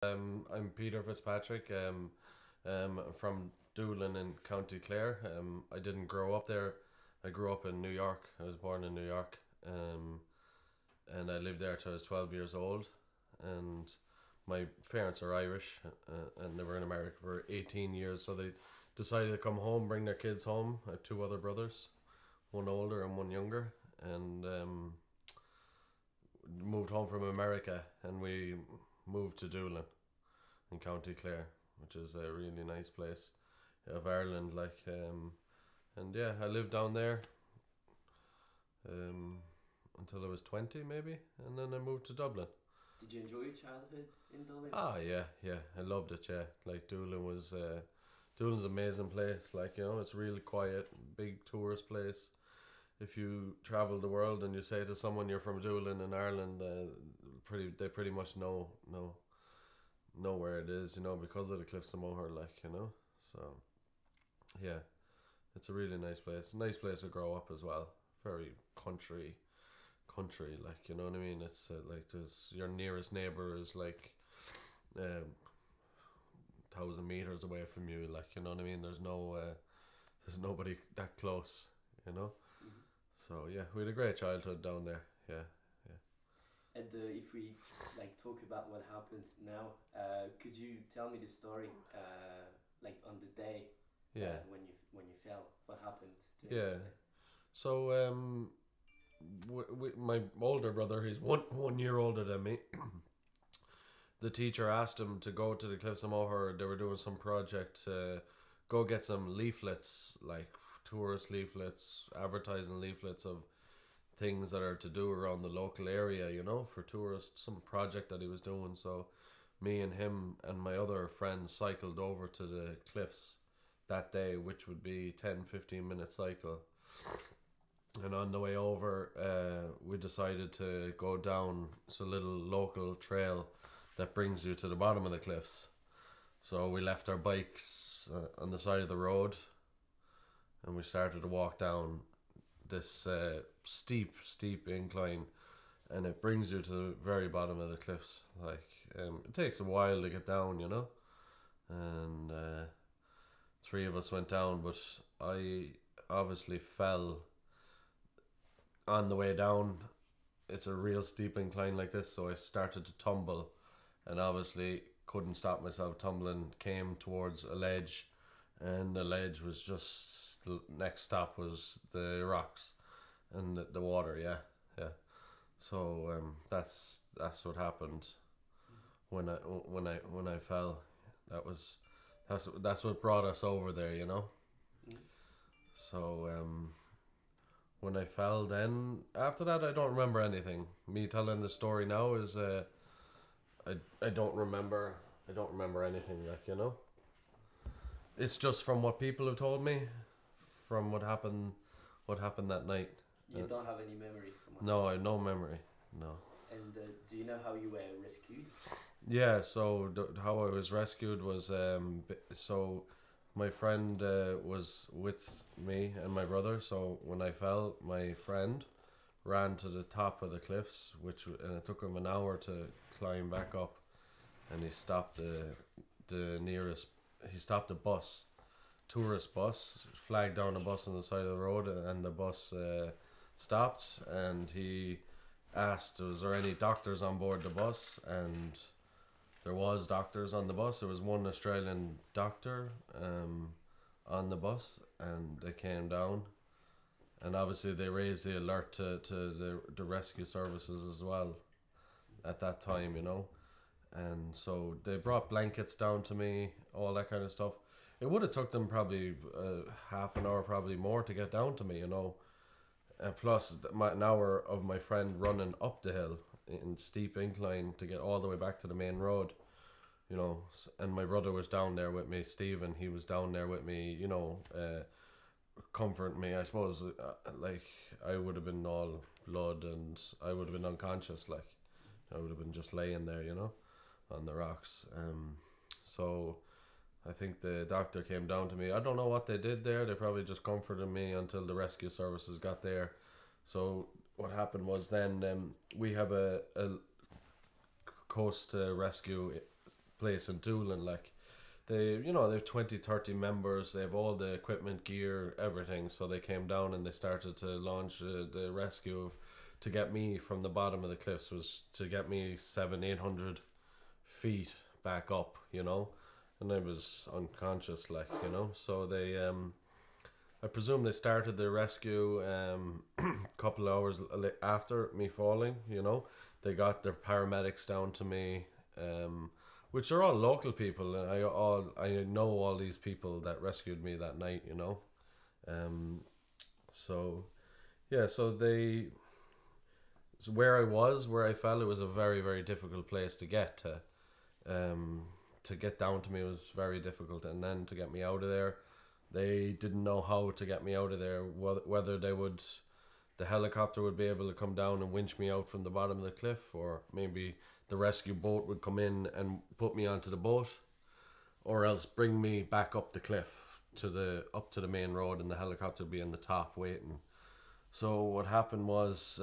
I'm Peter Fitzpatrick. From Doolin in County Clare. I didn't grow up there. I grew up in New York. I was born in New York. And I lived there till I was 12 years old. And my parents are Irish, and they were in America for 18 years. So they decided to come home, bring their kids home. I have two other brothers, one older and one younger, and moved home from America, and we moved to Doolin in County Clare, which is a really nice place of Ireland. And yeah, I lived down there um, until I was 20 maybe, and then I moved to Dublin. Did you enjoy your childhood in Dublin? Ah, yeah, I loved it. Yeah, like Doolin's an amazing place. Like, it's really quiet, big tourist place. If you travel the world and you say to someone you're from Doolin in Ireland, they pretty much know where it is, because of the Cliffs of Moher, So yeah, it's a really nice place. Nice place to grow up as well. Very country, like, you know what I mean. It's like there's your nearest neighbor is like 1,000 meters away from you, like, you know what I mean. There's nobody that close. Mhm. So yeah, we had a great childhood down there. Yeah. And if we talk about what happened now, could you tell me the story, like on the day, Yeah. when you fell? What happened? Yeah. So my older brother, he's one year older than me. The teacher asked him to go to the Cliffs of Moher. They were doing some project to go get some leaflets, like tourist leaflets, advertising leaflets of things that are to do around the local area, for tourists, some project that he was doing. So me and him and my other friends cycled over to the cliffs that day, which would be 10-15 minute cycle. And on the way over, we decided to go down it's a little local trail that brings you to the bottom of the cliffs. So we left our bikes on the side of the road, and we started to walk down this steep incline, and it brings you to the very bottom of the cliffs. Like, it takes a while to get down, and three of us went down, but I obviously fell on the way down. It's a real steep incline like this, so I started to tumble, and obviously couldn't stop myself tumbling. Came towards a ledge, and the ledge was just the next stop was the rocks and the water. Yeah. So that's what happened when I fell. That's what brought us over there. Mm. So when I fell, then after that I don't remember anything. Me telling the story now is I don't remember anything, like. It's just from what people have told me, from what happened that night. You don't have any memory from what No, I have no memory. No. And do you know how you were rescued? Yeah, so how I was rescued was so my friend was with me and my brother. So when I fell, my friend ran to the top of the cliffs, and it took him an hour to climb back up, and he stopped he stopped a bus, tourist bus, flagged down a bus on the side of the road, and the bus stopped, and he asked, was there any doctors on board the bus? And there was doctors on the bus. There was one Australian doctor on the bus, and they came down, and obviously they raised the alert to the rescue services as well at that time, and so they brought blankets down to me, all that kind of stuff. It would have took them probably half an hour, probably more, to get down to me, plus an hour of my friend running up the hill in steep incline to get all the way back to the main road, and my brother was down there with me, Stephen. He was down there with me, comforting me. I suppose like I would have been all blood and I would have been unconscious, like I would have been just laying there, on the rocks. So I think the doctor came down to me. I don't know what they did there. They probably just comforted me until the rescue services got there. So what happened was then we have a coast rescue place in Doolin. Like they, you know, they have 20, 30 members. They have all the equipment, gear, everything. So they came down and they started to launch the rescue of, to get me from the bottom of the cliffs, was to get me 700-800 feet back up, you know, and I was unconscious, like, you know. So they I presume they started the rescue a couple of hours after me falling, you know. They got their paramedics down to me, which are all local people, and I know all these people that rescued me that night, you know. So yeah, so where I fell, it was a very, very difficult place to get to. To get down to me was very difficult, and then to get me out of there, they didn't know how to get me out of there. Whether the helicopter would be able to come down and winch me out from the bottom of the cliff, or maybe the rescue boat would come in and put me onto the boat, or else bring me back up the cliff up to the main road, and the helicopter would be on the top waiting. So what happened was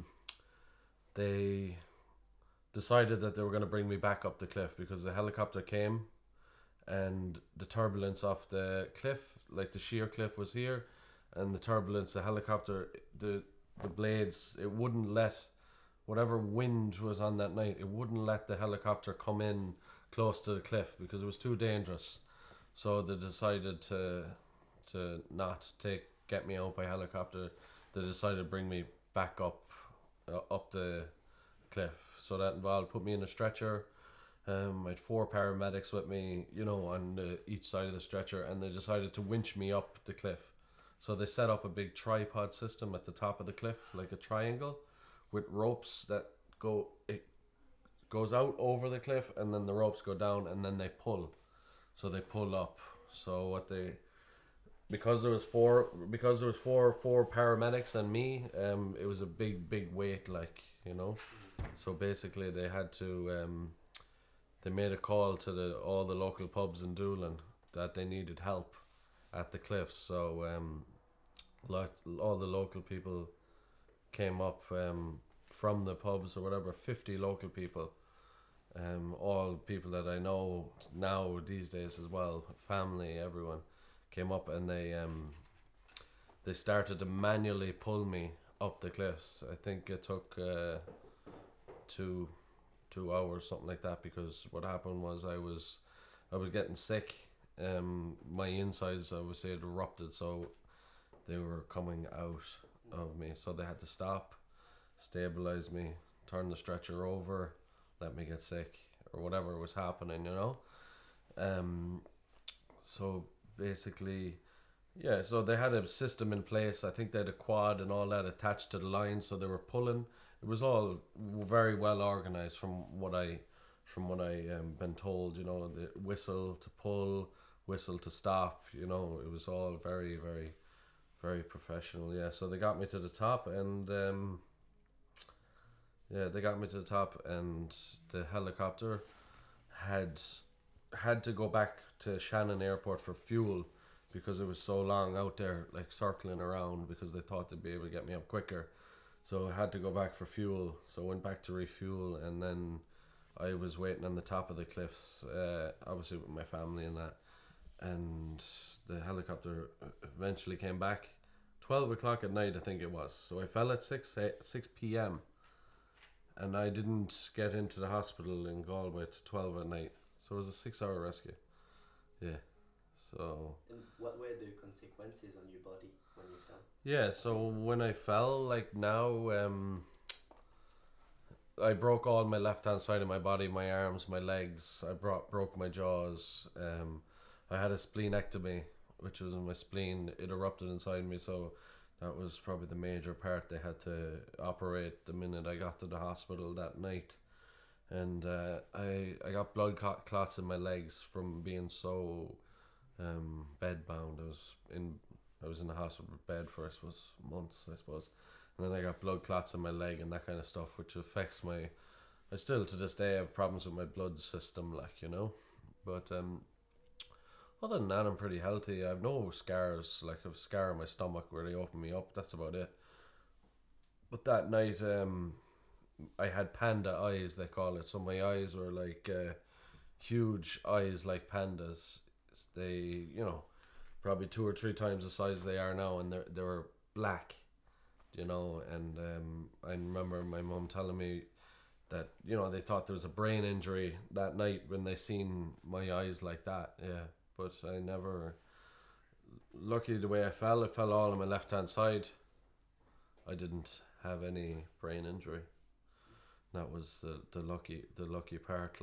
they decided that they were going to bring me back up the cliff, because the helicopter came and the turbulence off the cliff, like the sheer cliff was here, and the turbulence, the helicopter, the blades, it wouldn't let, whatever wind was on that night, it wouldn't let the helicopter come in close to the cliff because it was too dangerous. So they decided to not get me out by helicopter. They decided to bring me back up the cliff. So that involved put me in a stretcher. I had 4 paramedics with me, you know, on each side of the stretcher, and they decided to winch me up the cliff. So they set up a big tripod system at the top of the cliff, like a triangle, with ropes that it goes out over the cliff, and then the ropes go down, and then they pull. So they pull up. So because there was four paramedics and me, it was a big weight, like, you know. So basically they had to they made a call to all the local pubs in Doolin that they needed help at the cliffs. So all the local people came up from the pubs or whatever, 50 local people, all people that I know now these days as well, family, everyone came up, and they started to manually pull me up the cliffs. I think it took 2 hours, something like that, because what happened was I was getting sick. My insides, I would say, had erupted, so they were coming out of me. So they had to stop, stabilize me, turn the stretcher over, let me get sick, or whatever was happening, you know. So basically, yeah, so they had a system in place. I think they had a quad and all that attached to the line, so they were pulling. It was all very well organized from what I been told, you know, the whistle to pull, whistle to stop, you know, it was all very, very, very professional. Yeah, so they got me to the top, and the helicopter had to go back to Shannon Airport for fuel, because it was so long out there, like circling around, because they thought they'd be able to get me up quicker. So I had to go back for fuel. So I went back to refuel, and then I was waiting on the top of the cliffs, obviously with my family and that. And the helicopter eventually came back, 12 o'clock at night, I think it was. So I fell at 6 p.m. and I didn't get into the hospital in Galway to 12 at night. So it was a 6-hour rescue. Yeah. So. And what were the consequences on your body when you fell? Yeah, so when I fell, like now, I broke all my left hand side of my body, my arms, my legs. I broke my jaws. I had a splenectomy, which was in my spleen. It erupted inside me, so that was probably the major part. They had to operate the minute I got to the hospital that night. And I got blood clots in my legs from being so bedbound. I was in the hospital bed for, I suppose, months, I suppose. And then I got blood clots in my leg and that kind of stuff, which affects I still to this day have problems with my blood system, like, you know. But other than that, I'm pretty healthy. I have no scars. Like, I have a scar on my stomach where they opened me up. That's about it. But that night, I had panda eyes, they call it. So my eyes were like, huge eyes like pandas. They, probably 2 or 3 times the size they are now, and they were black, and I remember my mum telling me that they thought there was a brain injury that night when they seen my eyes like that. Yeah, but I never. Lucky the way I fell all on my left hand side. I didn't have any brain injury. That was the lucky part,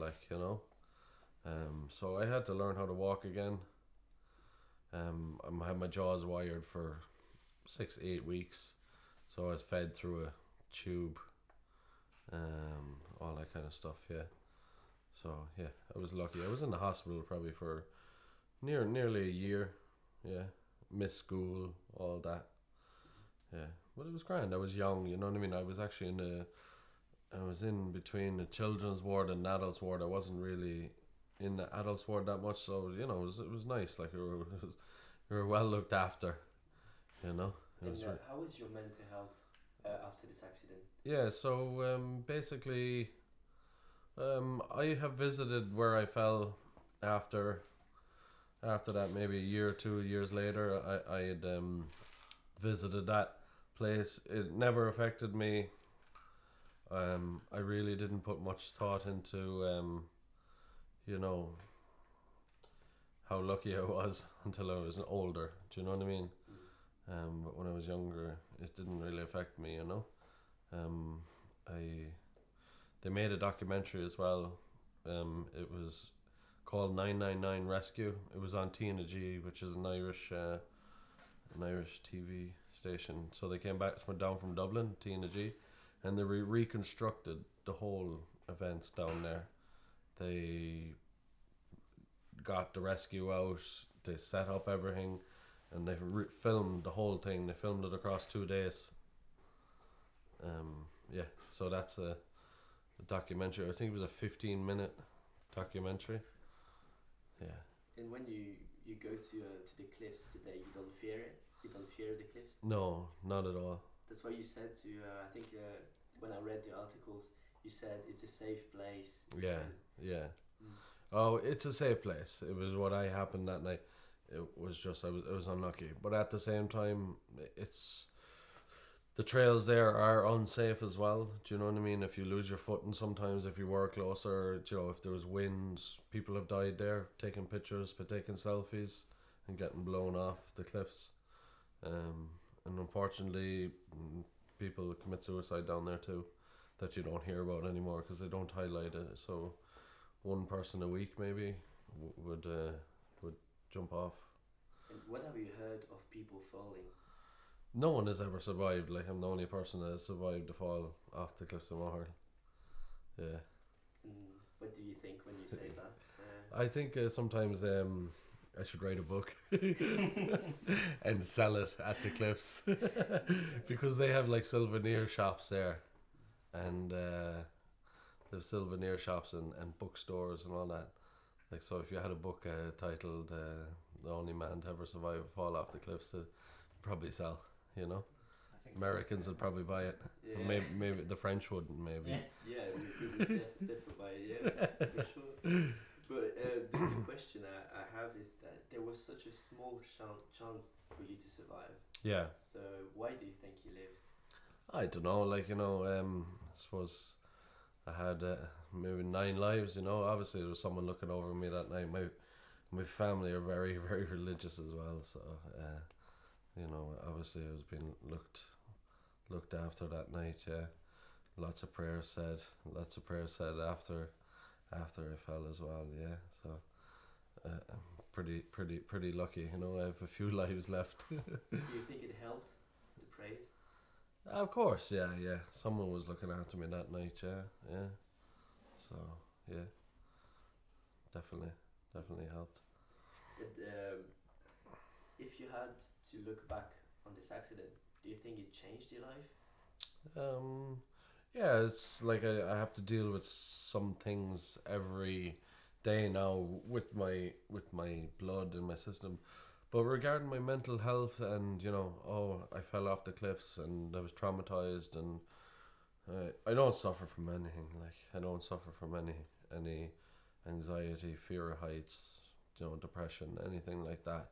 so I had to learn how to walk again. I had my jaws wired for 6-8 weeks, so I was fed through a tube, all that kind of stuff. Yeah, so yeah, I was lucky. I was in the hospital probably for nearly a year. Yeah, missed school, all that. Yeah, but it was grand. I was young, you know what I mean. I was actually I was in between the children's ward and the adults ward. I wasn't really in the adults ward that much, so it was nice. Like we were well looked after, It was how is your mental health after this accident? Yeah. So basically, I have visited where I fell after that. Maybe a year or 2 years later, I had visited that place. It never affected me. I really didn't put much thought into how lucky I was until I was older. Do you know what I mean? But when I was younger, it didn't really affect me. They made a documentary as well. It was called 999 Rescue. It was on T&G, which is an Irish TV station. So they came down from Dublin, T&G, and they reconstructed the whole events down there. They got the rescue out, they set up everything, and they filmed the whole thing. They filmed it across 2 days. So that's a documentary. I think it was a 15-minute documentary. Yeah. And when you go to the cliffs today, you don't fear it? You don't fear the cliffs? No, not at all. That's what you said to, I think when I read the articles, you said it's a safe place. Yeah. Oh, it's a safe place. It was what happened that night. It was just I was unlucky, but at the same time, the trails there are unsafe as well. Do you know what I mean? If you lose your footing, sometimes if you were closer, if there was wind, people have died there taking pictures, but taking selfies, and getting blown off the cliffs. And unfortunately, people commit suicide down there too, that you don't hear about anymore because they don't highlight it. So, one person a week maybe would jump off. And what have you heard of people falling? No one has ever survived. Like, I'm the only person that has survived the fall off the cliffs of Moher. Yeah. What do you think when you say that? I think sometimes I should write a book and sell it at the cliffs because they have like souvenir shops there, and they have souvenir shops and bookstores and all that. Like, so if you had a book titled "The Only Man to Ever Survive a Fall Off the Cliffs," it'd probably sell. Americans would probably buy it. Yeah. Maybe the French wouldn't. Maybe. Yeah, we would definitely buy it. Yeah, for sure. But the question I have is that there was such a small chance for you to survive. Yeah. So why do you think you lived? I don't know. I suppose I had maybe 9 lives. Obviously there was someone looking over me that night. My family are very, very religious as well. So obviously I was being looked after that night. Yeah, lots of prayers said after I fell as well. Yeah, so pretty lucky. I have a few lives left. Do you think it helped, the praise? Of course, yeah. Someone was looking after me that night. Yeah. So yeah, definitely helped. And, if you had to look back on this accident, do you think it changed your life? Yeah, it's like I have to deal with some things every day now with my blood in my system. But regarding my mental health and I fell off the cliffs and I was traumatized, and I don't suffer from anything. Like, I don't suffer from any anxiety, fear of heights, depression, anything like that.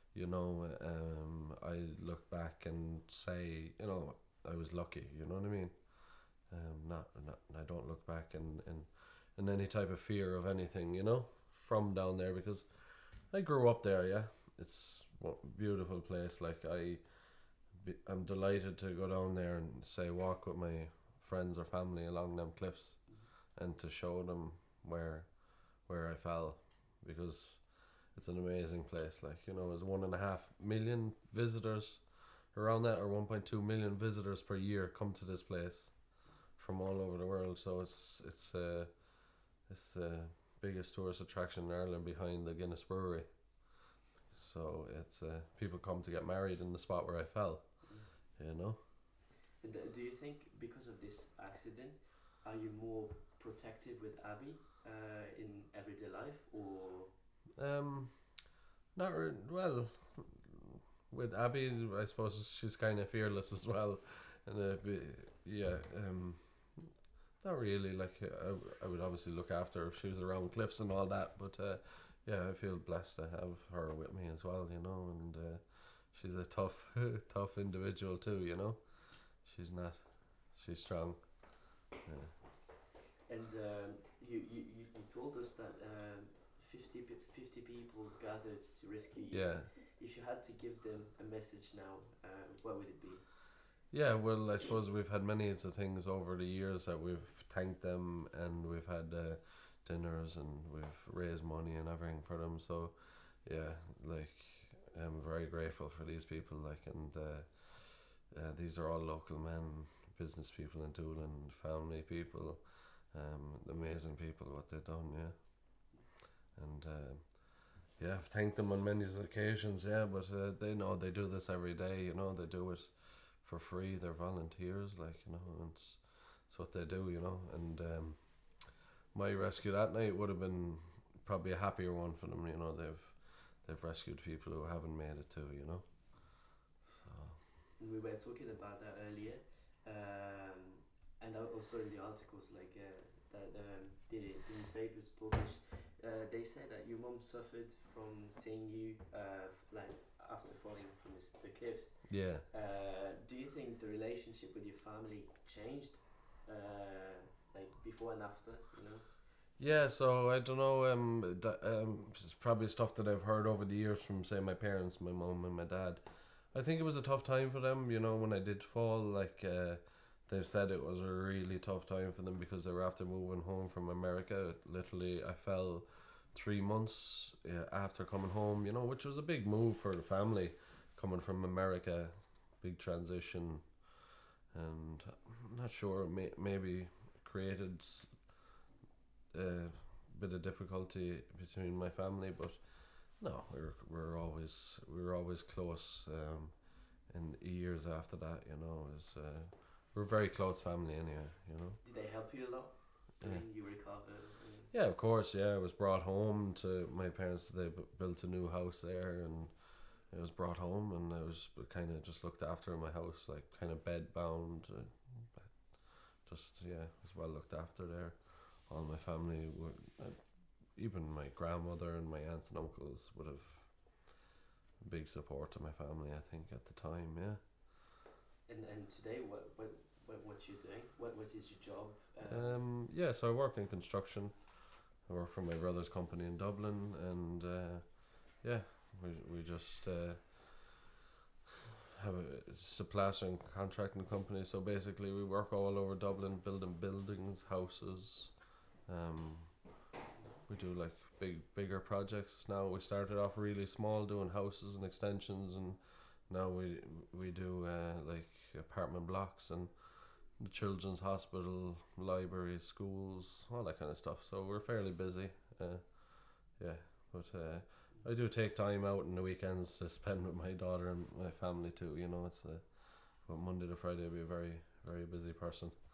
I look back and say, I was lucky. You know what I mean? Not I don't look back in any type of fear of anything. From down there, because I grew up there. Yeah, it's a beautiful place. Like I'm delighted to go down there and say walk with my friends or family along them cliffs, and to show them where I fell, because it's an amazing place. Like, there's 1.5 million visitors around that, or 1.2 million visitors per year come to this place from all over the world. So it's the biggest tourist attraction in Ireland, behind the Guinness Brewery. So it's people come to get married in the spot where I fell. Do you think because of this accident, are you more protective with Abby in everyday life, or? Not well. With Abby, I suppose she's kind of fearless as well, and not really. Like I would obviously look after her if she was around cliffs and all that, but I feel blessed to have her with me as well, and she's a tough individual too, she's strong. And you told us that 50 people gathered to rescue you. Yeah. If you had to give them a message now, what would it be? Yeah, well, I suppose we've had many of the things over the years that we've thanked them, and we've had dinners, and we've raised money and everything for them. So, yeah, like, I'm very grateful for these people. Like, and these are all local men, business people in Doolin, family people, amazing people, what they've done, yeah. And I've thanked them on many occasions, but they know they do this every day, they do it for free. They're volunteers, like, and it's what they do, and my rescue that night would have been probably a happier one for them. They've rescued people who haven't made it too, so. We were talking about that earlier, and also in the articles, like that the newspapers published. They said that your mom suffered from seeing you like after falling from the cliff. Yeah. Do you think the relationship with your family changed, like before and after? Yeah, so I don't know. It's probably stuff that I've heard over the years from, say, my parents, my mom and my dad. I think it was a tough time for them. When I did fall, like they've said it was a really tough time for them, because they were after moving home from America. Literally, I fell 3 months after coming home. Which was a big move for the family, coming from America, big transition, and I'm not sure, maybe created a bit of difficulty between my family, but no, we were always close. In years after that, we're a very close family anyway. Did they help you a lot when you recovered? Yeah, of course. Yeah, I was brought home to my parents. They built a new house there, and I was brought home, and I was kind of just looked after in my house, like kind of bed bound. Was well looked after there. All my family were, even my grandmother and my aunts and uncles would have big support to my family, I think, at the time. Yeah. And today, what you doing? What is your job? So I work in construction. I work for my brother's company in Dublin, and we just it's a plastering contracting company. So basically, we work all over Dublin, building buildings, houses. We do like bigger projects now. We started off really small, doing houses and extensions, and now we do like apartment blocks and the children's hospital, libraries, schools, all that kind of stuff. So we're fairly busy. But I do take time out in the weekends to spend with my daughter and my family too. It's but Monday to Friday I'll be a very, very busy person.